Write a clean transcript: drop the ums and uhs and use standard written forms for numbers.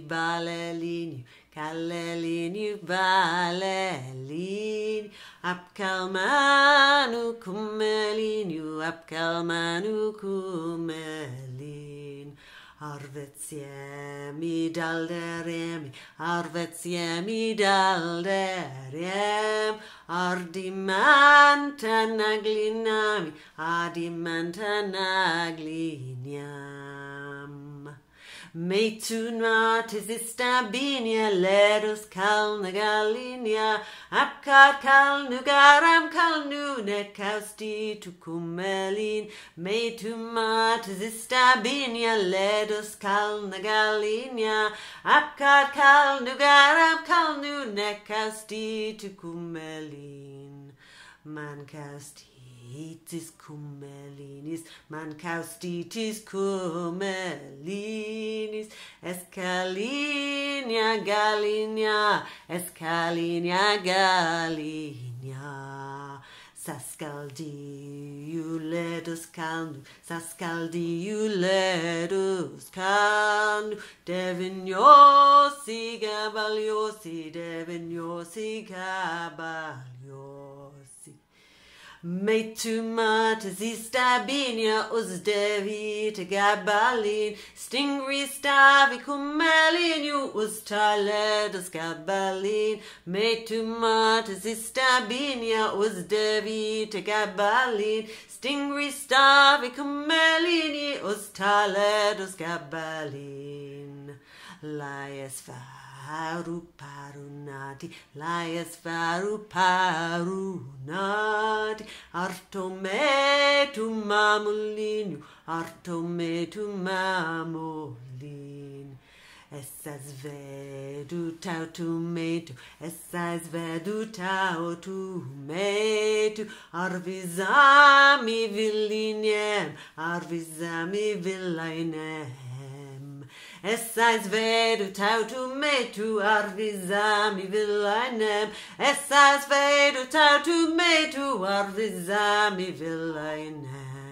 Balelinju, Kalelinju, Balelinju. Apkal Manu, Kumeliņu, Apkal Manu, Kumeliņu. Arvetsiemi dalderemi, arvetsiemi dalderem, ardimanta naglinami, ardimanta nagliniam. Meituna tizistabinia, ledus kalna galinia, apkal kalnu garam kalnu nekausti tu Kumeliņu. Meituma tizistabinia, ledus kalna galinia, apkal kalnu garam kalnu nekausti tu Kumeliņu. Man kaustitis Kumeliņis, man kaustitis Kumeliņis, eskalinia galinia, eskalinia galinia. Saskaldiju ledus kalnu, saskaldiju ledus kalnu, devinjosi gabaljosi, devinjosi gabaljosi. Meituma tizistabinia, us devita gabalin, stingri stavi Kumeliņu, us taledus gabalin. Meituma tizistabinia, us devita gabalin, stingri stavi Kumeliņu, us taledus gabalin. Laies faru parunati, laies faru parunati, artometu mamuliņu, artometu mamuliņu. Essas vedu tautumetu, essas vedu tautumetu, arvizami vilinem, arvizami vilainem. Essas vedu tautumetu, arvizami vilainem, essas vedu tautumetu, arvizami vilainem.